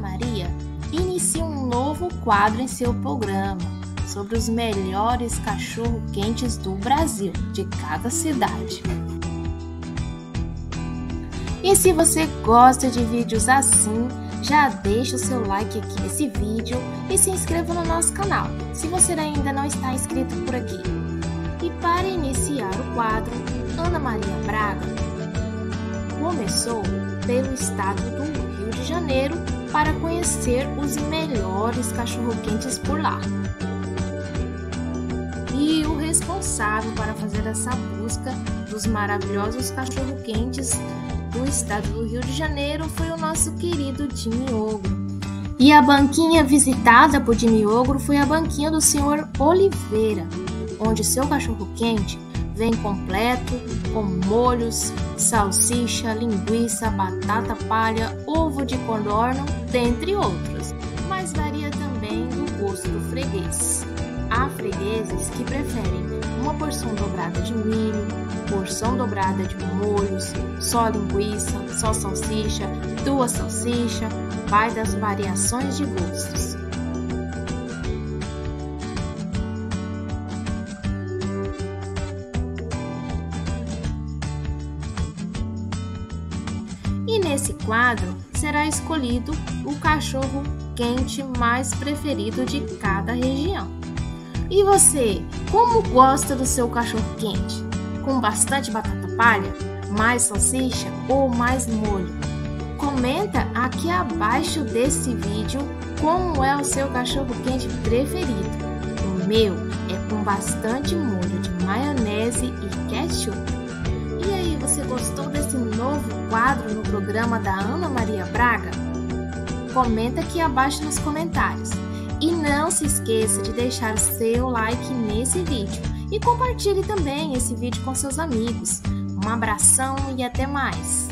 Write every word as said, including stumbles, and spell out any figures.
Maria inicia um novo quadro em seu programa sobre os melhores cachorro-quentes do Brasil, de cada cidade. E se você gosta de vídeos assim, já deixa o seu like aqui nesse vídeo e se inscreva no nosso canal, se você ainda não está inscrito por aqui. E para iniciar o quadro, Ana Maria Braga começou pelo estado do Rio de Janeiro para conhecer os melhores cachorro-quentes por lá. E o responsável para fazer essa busca dos maravilhosos cachorro-quentes do estado do Rio de Janeiro foi o nosso querido Jimmy Ogro. E a banquinha visitada por Jimmy Ogro foi a banquinha do senhor Oliveira, onde seu cachorro-quente vem completo com molhos, salsicha, linguiça, batata palha, ovo de codorna, dentre outros, mas varia também do gosto do freguês. Há fregueses que preferem uma porção dobrada de milho, porção dobrada de molhos, só linguiça, só salsicha, duas salsichas, vai das variações de gostos. E nesse quadro será escolhido o cachorro quente mais preferido de cada região. E você, como gosta do seu cachorro quente? Com bastante batata palha, mais salsicha ou mais molho? Comenta aqui abaixo desse vídeo como é o seu cachorro quente preferido. O meu é com bastante molho de maionese e ketchup. E aí, você gostou desse novo quadro no programa da Ana Maria Braga? Comenta aqui abaixo nos comentários. E não se esqueça de deixar seu like nesse vídeo e compartilhe também esse vídeo com seus amigos. Um abração e até mais!